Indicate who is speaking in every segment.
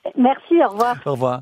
Speaker 1: Merci, au revoir.
Speaker 2: Au revoir.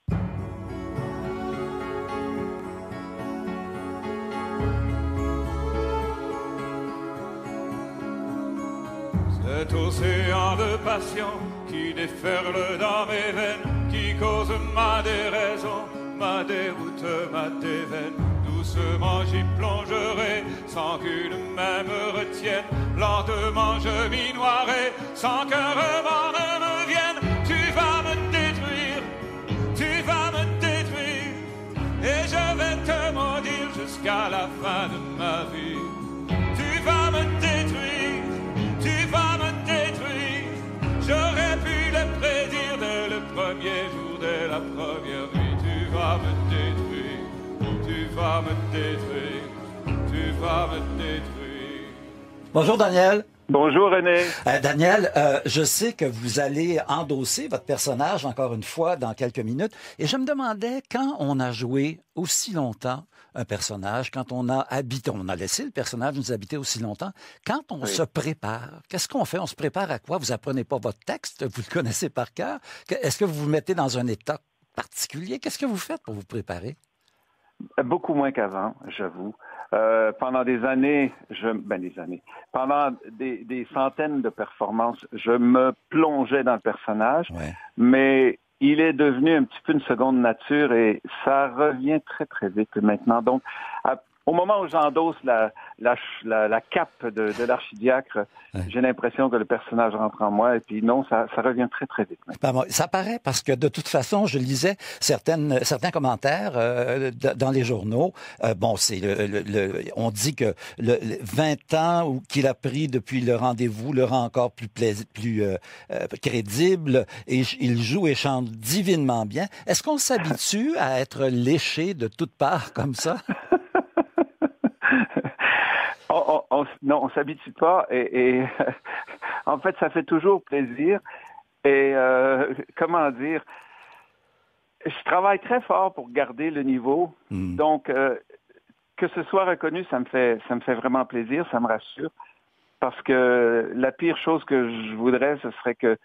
Speaker 3: Cet océan de passion qui déferle dans mes veines, qui cause ma déraison, ma déroute, ma déveine. Doucement j'y plongerai, sans qu'une main me retienne. Lentement je m'y noierai, sans qu'un remords ne me vienne. Tu vas me détruire, tu vas me détruire, et je vais te maudire jusqu'à la fin de ma vie. Tu vas me détruire, tu vas me détruire. J'aurais pu le prédire dès le premier jour, dès la première nuit. Tu vas me détruire, tu vas me détruire, tu vas me détruire.
Speaker 2: Bonjour, Daniel.
Speaker 4: Bonjour René.
Speaker 2: Daniel, je sais que vous allez endosser votre personnage encore une fois dans quelques minutes. Et je me demandais, quand on a joué aussi longtemps un personnage, quand on a habité, on a laissé le personnage nous habiter aussi longtemps, quand on se prépare, qu'est-ce qu'on fait? On se prépare à quoi? Vous apprenez pas votre texte, vous le connaissez par cœur. Est-ce que vous vous mettez dans un état particulier? Qu'est-ce que vous faites pour vous préparer?
Speaker 4: Beaucoup moins qu'avant, j'avoue. Pendant des années, pendant des centaines de performances, je me plongeais dans le personnage, mais il est devenu un petit peu une seconde nature et ça revient très, très vite maintenant. Donc, au moment où j'endosse la cape de l'archidiacre, j'ai l'impression que le personnage rentre en moi et puis non, ça revient très, très vite.
Speaker 2: Ça paraît parce que de toute façon, je lisais certains commentaires dans les journaux. On dit que le 20 ans qu'il a pris depuis le rendez-vous le rend encore plus crédible et il joue et chante divinement bien. Est-ce qu'on s'habitue à être léché de toutes parts comme ça?
Speaker 4: Non, on s'habitue pas et en fait, ça fait toujours plaisir. Et comment dire, je travaille très fort pour garder le niveau. Donc, que ce soit reconnu, ça me fait vraiment plaisir, ça me rassure. Parce que la pire chose que je voudrais, ce serait que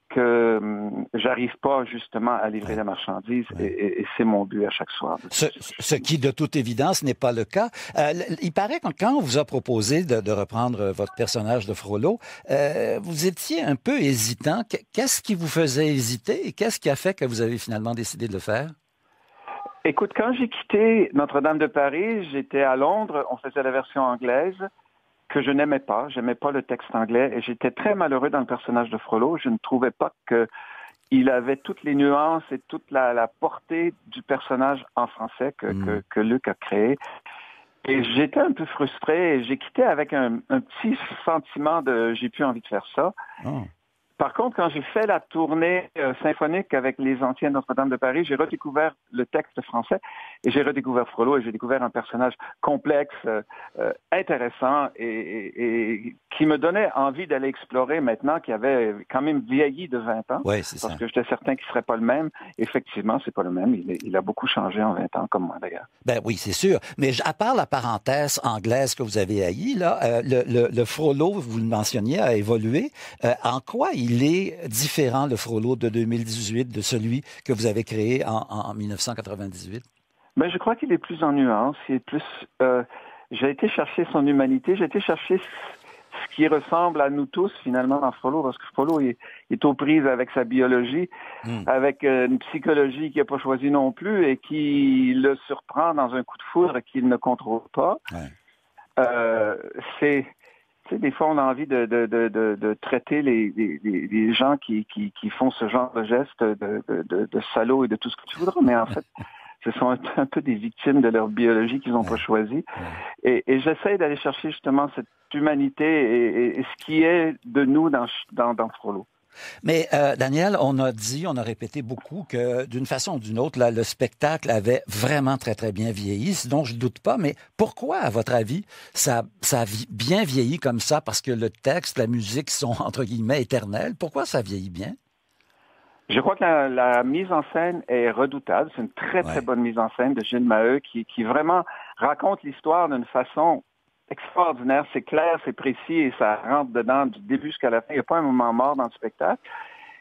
Speaker 4: j'arrive pas justement à livrer la marchandise et c'est mon but à chaque soir.
Speaker 2: Ce qui, de toute évidence, n'est pas le cas. Il paraît que quand on vous a proposé de reprendre votre personnage de Frollo, vous étiez un peu hésitant. Qu'est-ce qui vous faisait hésiter et qu'est-ce qui a fait que vous avez finalement décidé de le faire?
Speaker 4: Écoute, quand j'ai quitté Notre-Dame de Paris, j'étais à Londres, on faisait la version anglaise, que je n'aimais pas. J'aimais pas le texte anglais et j'étais très malheureux dans le personnage de Frollo. Je ne trouvais pas qu'il avait toutes les nuances et toute la portée du personnage en français que Luc a créé. Et j'étais un peu frustré et j'ai quitté avec un petit sentiment de j'ai plus envie de faire ça. Oh. Par contre, quand j'ai fait la tournée symphonique avec les Anciens Notre-Dame de Paris, j'ai redécouvert le texte français et j'ai redécouvert Frollo et j'ai découvert un personnage complexe, intéressant et qui me donnait envie d'aller explorer maintenant, qui avait quand même vieilli de 20 ans.
Speaker 2: Oui, c'est
Speaker 4: parce
Speaker 2: ça.
Speaker 4: que j'étais certain qu'il ne serait pas le même. Effectivement, c'est pas le même. Il a beaucoup changé en 20 ans, comme moi d'ailleurs.
Speaker 2: Ben oui, c'est sûr. Mais à part la parenthèse anglaise que vous avez haïe, là, le Frollo, vous le mentionniez, a évolué. En quoi il est différent, le Frollo de 2018, de celui que vous avez créé en 1998?
Speaker 4: Ben, je crois qu'il est plus en nuance. Il est plus. J'ai été chercher son humanité. J'ai été chercher ce qui ressemble à nous tous finalement dans Frollo, parce que Frollo est aux prises avec sa biologie, avec une psychologie qu'il n'a pas choisie non plus et qui le surprend dans un coup de foudre qu'il ne contrôle pas. Ouais. Des fois, on a envie de traiter les gens qui font ce genre de gestes de salauds et de tout ce que tu voudras, mais en fait, ce sont un peu des victimes de leur biologie qu'ils n'ont pas choisie. Et j'essaie d'aller chercher justement cette humanité et ce qui est de nous dans Frollo.
Speaker 2: Mais Daniel, on a répété beaucoup que d'une façon ou d'une autre, là, le spectacle avait vraiment très, très bien vieilli, ce dont je ne doute pas. Mais pourquoi, à votre avis, ça a bien vieilli comme ça? Parce que le texte, la musique sont, entre guillemets, éternels. Pourquoi ça vieillit bien?
Speaker 4: Je crois que la mise en scène est redoutable. C'est une très, très bonne mise en scène de Gilles Maheu qui vraiment raconte l'histoire d'une façon extraordinaire. C'est clair, c'est précis et ça rentre dedans du début jusqu'à la fin. Il n'y a pas un moment mort dans le spectacle.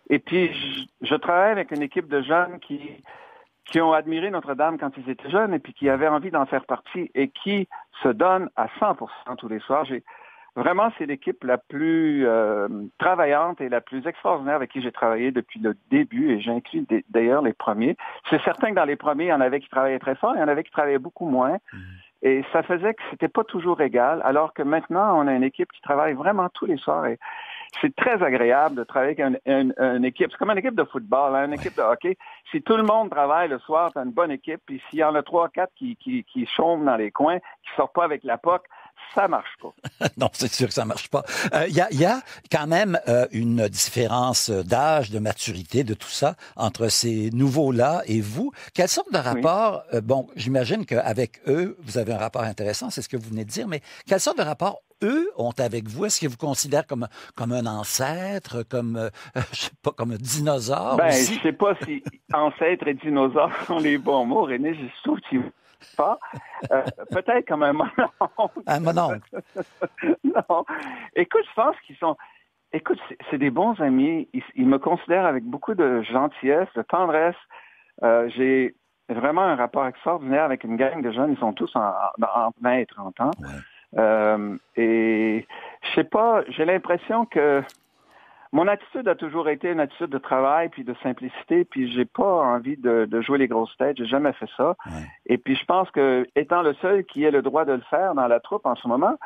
Speaker 4: Et puis, je travaille avec une équipe de jeunes qui ont admiré Notre-Dame quand ils étaient jeunes et puis qui avaient envie d'en faire partie et qui se donnent à 100% tous les soirs. Vraiment, c'est l'équipe la plus travaillante et la plus extraordinaire avec qui j'ai travaillé depuis le début, et j'inclus d'ailleurs les premiers. C'est certain que dans les premiers, il y en avait qui travaillaient très fort, il y en avait qui travaillaient beaucoup moins. Et ça faisait que c'était pas toujours égal, alors que maintenant, on a une équipe qui travaille vraiment tous les soirs. Et c'est très agréable de travailler avec une équipe. C'est comme une équipe de football, hein, une équipe de hockey. Si tout le monde travaille le soir, t'as une bonne équipe. Puis s'il y en a 3-4 qui chôment dans les coins, qui sortent pas avec la POC, ça marche pas.
Speaker 2: Non, c'est sûr que ça marche pas. Il y a quand même une différence d'âge, de maturité, de tout ça entre ces nouveaux-là et vous. Quelle sorte de rapport, bon, j'imagine qu'avec eux, vous avez un rapport intéressant, c'est ce que vous venez de dire, mais quelle sorte de rapport eux ont avec vous? Est-ce qu'ils vous considèrent comme un ancêtre, comme, je sais pas, comme un dinosaure?
Speaker 4: Ben,
Speaker 2: aussi?
Speaker 4: je sais pas si ancêtre et dinosaure sont les bons mots, René, je trouve qu'ils pas. Peut-être comme un mononcle.
Speaker 2: Un mononcle.
Speaker 4: Non. Écoute, je pense qu'ils sont... Écoute, c'est des bons amis. Ils me considèrent avec beaucoup de gentillesse, de tendresse. J'ai vraiment un rapport extraordinaire avec une gang de jeunes. Ils sont tous en 20 et 30 ans. Ouais. Et je sais pas, j'ai l'impression que mon attitude a toujours été une attitude de travail puis de simplicité, puis j'ai pas envie de jouer les grosses têtes, j'ai jamais fait ça. Ouais. Et puis je pense que étant le seul qui ait le droit de le faire dans la troupe en ce moment,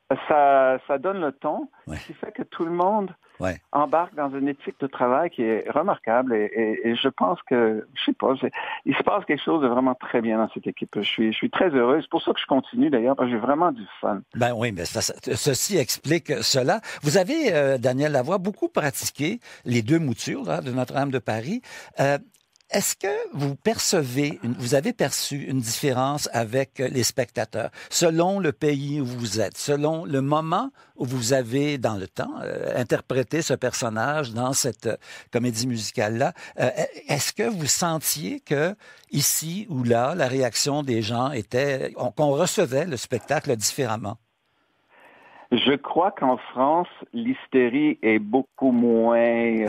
Speaker 4: ça donne le ton, ce qui fait que tout le monde embarque dans une éthique de travail qui est remarquable et je pense que, je sais pas, il se passe quelque chose de vraiment très bien dans cette équipe. Je suis très heureux. C'est pour ça que je continue d'ailleurs, parce que j'ai vraiment du fun.
Speaker 2: Ben oui, mais ceci explique cela. Vous avez, Daniel Lavoie, beaucoup pratiqué les deux moutures là, de Notre-Dame de Paris. Est-ce que vous avez perçu une différence avec les spectateurs, selon le pays où vous êtes, selon le moment où vous avez, dans le temps, interprété ce personnage dans cette comédie musicale-là? Est-ce que vous sentiez que, ici ou là, la réaction des gens était, qu'on recevait le spectacle différemment?
Speaker 4: Je crois qu'en France, l'hystérie est beaucoup moins...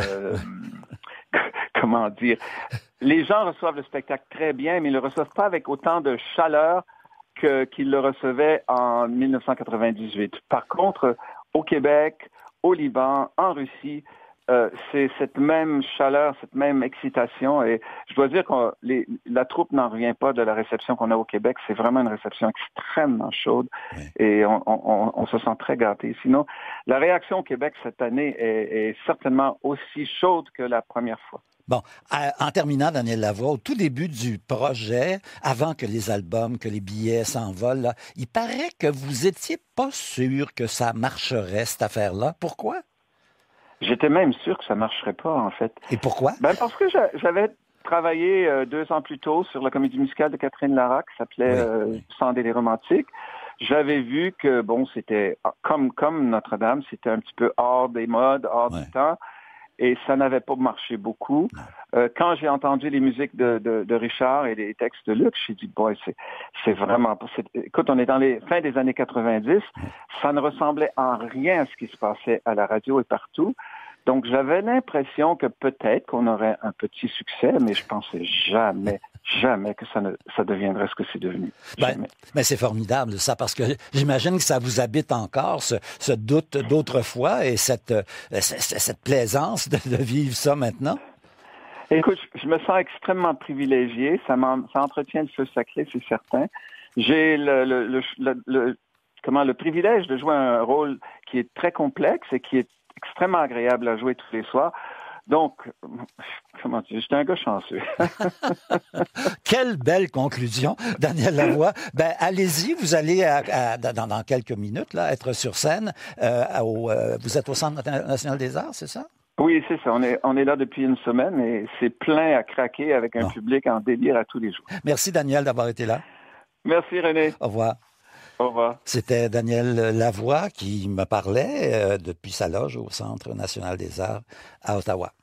Speaker 4: comment dire? Les gens reçoivent le spectacle très bien, mais ils ne le reçoivent pas avec autant de chaleur qu'ils le recevaient en 1998. Par contre, au Québec, au Liban, en Russie, c'est cette même chaleur, cette même excitation. Et je dois dire que la troupe n'en revient pas de la réception qu'on a au Québec. C'est vraiment une réception extrêmement chaude et on se sent très gâtés. Sinon, la réaction au Québec cette année est certainement aussi chaude que la première fois.
Speaker 2: Bon, en terminant, Daniel Lavoie, au tout début du projet, avant que les albums, que les billets s'envolent, là, il paraît que vous étiez pas sûr que ça marcherait, cette affaire-là. Pourquoi?
Speaker 4: J'étais même sûr que ça marcherait pas, en fait.
Speaker 2: Et pourquoi?
Speaker 4: Ben parce que j'avais travaillé 2 ans plus tôt sur la comédie musicale de Catherine Lara qui s'appelait Sans délai romantique. J'avais vu que, bon, c'était comme Notre-Dame, c'était un petit peu hors des modes, hors du temps. Et ça n'avait pas marché beaucoup. Quand j'ai entendu les musiques de Richard et les textes de Luc, j'ai dit, boy, c'est vraiment pas... Écoute, on est dans les fins des années 90. Ça ne ressemblait en rien à ce qui se passait à la radio et partout. Donc, j'avais l'impression que peut-être qu'on aurait un petit succès, mais je pensais jamais que ça deviendrait ce que c'est devenu.
Speaker 2: Mais c'est formidable, ça, parce que j'imagine que ça vous habite encore, ce doute d'autrefois et cette plaisance de vivre ça maintenant.
Speaker 4: Écoute, je me sens extrêmement privilégié. Ça entretient le feu sacré, c'est certain. J'ai le privilège de jouer un rôle qui est très complexe et qui est extrêmement agréable à jouer tous les soirs. Donc, comment dire, j'étais un gars chanceux.
Speaker 2: Quelle belle conclusion, Daniel Lavoie. Ben, allez-y, vous allez dans quelques minutes là, être sur scène. Vous êtes au Centre national des arts, c'est ça?
Speaker 4: Oui, c'est ça. On est là depuis une semaine et c'est plein à craquer avec un public en délire à tous les jours.
Speaker 2: Merci, Daniel, d'avoir été là.
Speaker 4: Merci, René.
Speaker 2: Au revoir.
Speaker 4: Au revoir.
Speaker 2: C'était Daniel Lavoie qui me parlait depuis sa loge au Centre national des arts à Ottawa.